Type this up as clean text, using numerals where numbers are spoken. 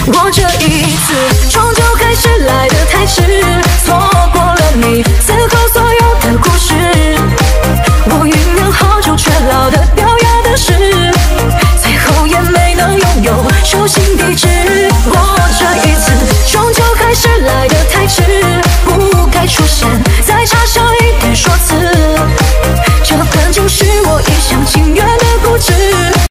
我这一次终究还是来得太迟，错过了你。